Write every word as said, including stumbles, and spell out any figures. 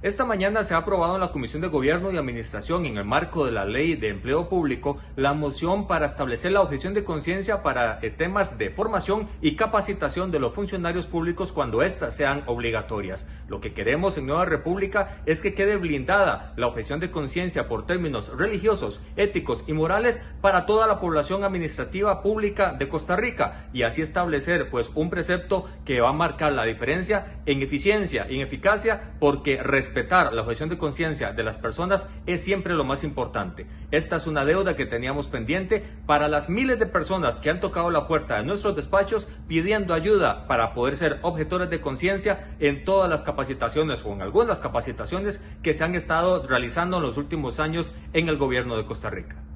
Esta mañana se ha aprobado en la Comisión de Gobierno y Administración, en el marco de la Ley de Empleo Público, la moción para establecer la objeción de conciencia para eh, temas de formación y capacitación de los funcionarios públicos cuando éstas sean obligatorias. Lo que queremos en Nueva República es que quede blindada la objeción de conciencia por términos religiosos, éticos y morales para toda la población administrativa pública de Costa Rica, y así establecer pues un precepto que va a marcar la diferencia en eficiencia y en eficacia, porque respetar la objeción de conciencia de las personas es siempre lo más importante. Esta es una deuda que teníamos pendiente para las miles de personas que han tocado la puerta de nuestros despachos pidiendo ayuda para poder ser objetores de conciencia en todas las capacitaciones o en algunas capacitaciones que se han estado realizando en los últimos años en el gobierno de Costa Rica.